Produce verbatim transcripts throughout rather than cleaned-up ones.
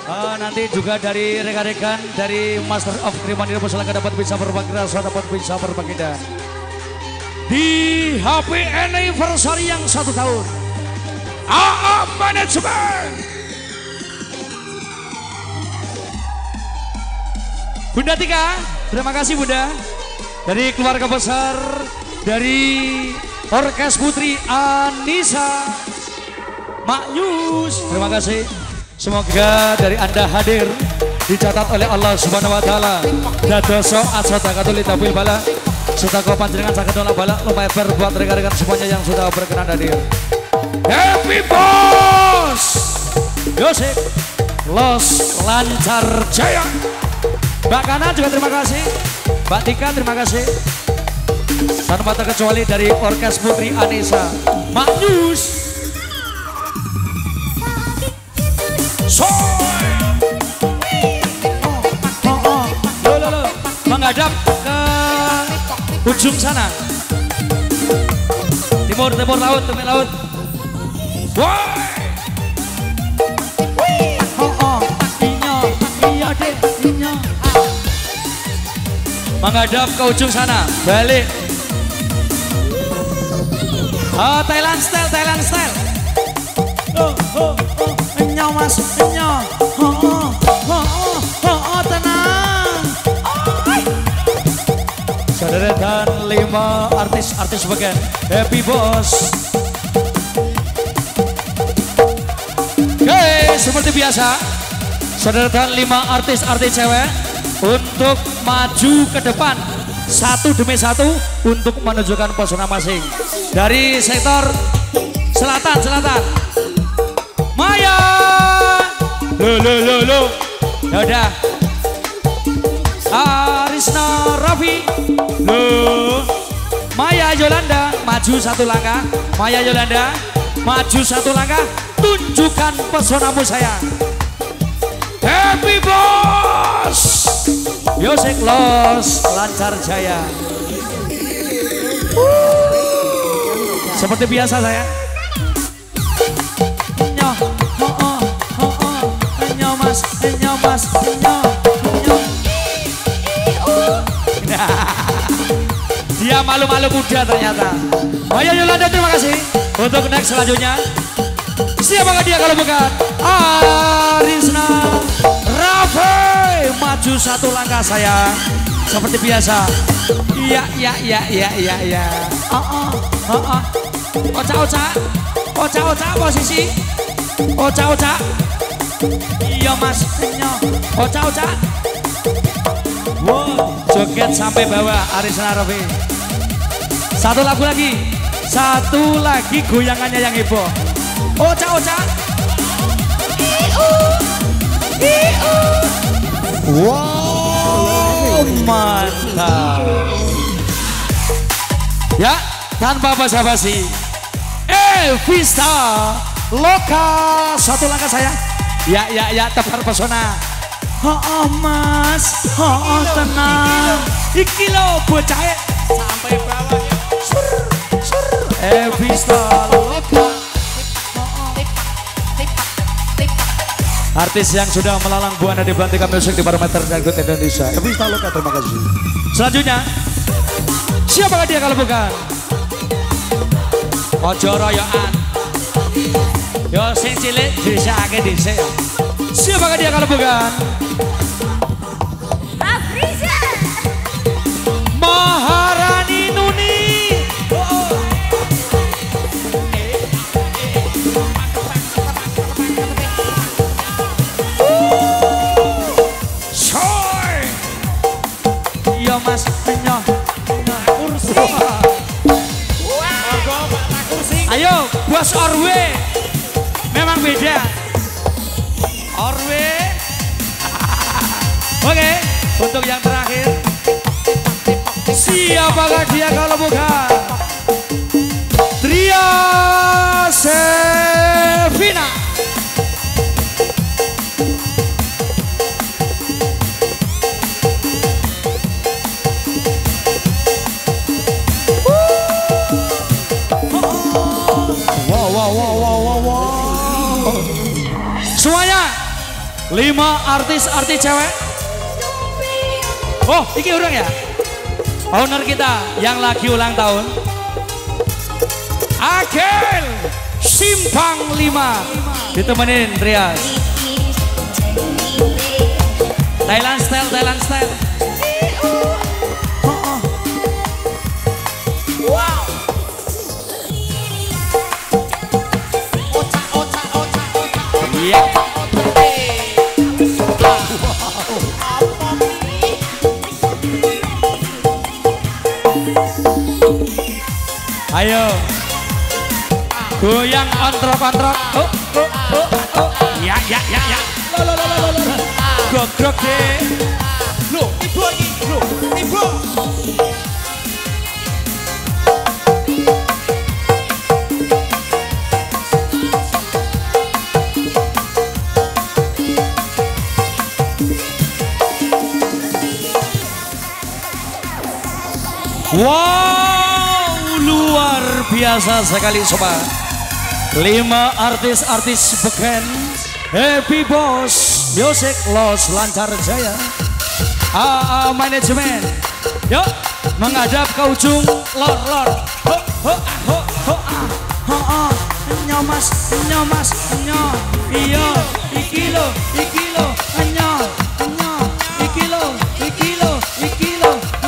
Uh, nanti juga dari rekan-rekan dari Master of Krimanir Masyarakat dapat bisa berbagi rasa, dapat bisa berbagi dan di happy anniversary yang satu tahun A A Management Bunda Tika, terima kasih Bunda dari keluarga besar dari Orkes Putri Anissa Maknyus, terima kasih. Semoga dari Anda hadir dicatat oleh Allah Subhanahu wa taala. Dadoso asota katulit tabil bala. Serta kau panjenengan sakit nolak bala lumayan berbuat rekan-rekan semuanya yang sudah berkenan hadir. Happy Boss Yosek Los Lancar Jaya. Mbak Kana juga terima kasih. Mbak Tika terima kasih. Tanpa terkecuali dari Orkes Putri Anissa Maknyus. Soy. Oh, oh. Lo, lo, lo. Menghadap ke ujung sana. Timur, timur laut, timur laut. Woi. Oh, oh. Inyo, iya deh, inyo. Menghadap ke ujung sana, balik. Oh, Thailand style, Thailand style. Oh, oh, oh. Enyo mas, enyo. Oh, oh, oh, oh, oh, oh, tenang. Oh, saudara dan lima artis-artis bagian Happy Boss. Oke, seperti biasa, saudara dan lima artis-artis cewek untuk maju ke depan satu demi satu untuk menunjukkan pesona masing dari sektor selatan selatan. Maya, lo lo lo lo, udah. Arisna Raffi, lo. Maya Yolanda, maju satu langkah. Maya Yolanda, maju satu langkah. Tunjukkan pesonamu sayang. Happy Boss, Yosek Los Lancar Jaya. Seperti biasa saya. Enyo mas, enyo, enyo. Dia malu-malu muda ternyata. Maya Yolanda terima kasih. Untuk next selanjutnya, siapakah dia kalau bukan Arisna Raffi. Maju satu langkah sayang. Seperti biasa. Iya, iya, iya, iya, iya, iya. Oh, oh, oh, oh. Oca-oca, oca-oca posisi. Oca-oca. Iya mas, enyo. Oca-oca. Wow, joget sampai bawah Arisna Raffi. Satu lagu lagi. Satu lagi goyangannya yang heboh. Oca-oca. Iu. Iu. Wow, mantap. Ya, tanpa basa-basi. Eh, Vista Loka. Satu langkah sayang. Ya, ya, ya, tebar pesona. Oh, oh mas, oh, oh tenang. Iki lo bocah sampai bawah. Sur, sur. Eh, Vista Loka. Artis yang sudah melalang buana di pelantikan musik di Barometer Dangdut Indonesia. Eh, Vista Loka, terima kasih. Selanjutnya, siapakah dia kalau bukan? Ojo royokan. Yo sing cilik disake dhisik. Siapakah dia kalau bukan? Afriza. Maharani Nuni. Oh. Soy. Yo mas, enyo. Kursi. Ayo, Bos Orwe. Memang beda. Orwe. Oke, untuk yang terakhir. Siapakah dia kalau bukan Tria Sevina. Wow, wow, wow, wow, wow, wow. Semuanya Lima artis-artis cewek. Oh, ini orang ya? Owner kita yang lagi ulang tahun. Agel Simpang lima ditemenin Rias. Thailand style, Thailand style. Wow. Iya. Ayo. Goyang ontrok-ontrok. Oh, oh, oh, oh. Ya, ya, ya, ya. Lo, lo, lo, lo, lo. Gogrok deh. Lo, ibu lagi. Lo, ibu. Wow, luar biasa sekali sobat. Lima artis-artis beken Happy Boss Music Los Lancar Jaya A A Manajemen. Yuk menghadap ke ujung lor lor. Ho ho ho ho ah ho ah nyomas nyomas nyom iyo iki lo iki lo nyom nyom iki lo iki lo iki lo.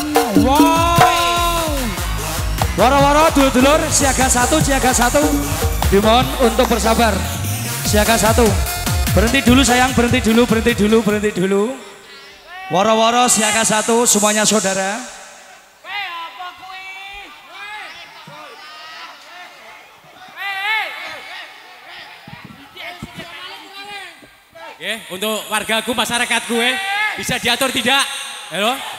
Wow. Waro-waro dulur-dulur siaga satu siaga satu. Dimohon untuk bersabar. Siaga satu. Berhenti dulu sayang, berhenti dulu, berhenti dulu, berhenti dulu. Woro-woro siaga satu, semuanya saudara. Oke, untuk wargaku, masyarakatku, bisa diatur tidak? Halo?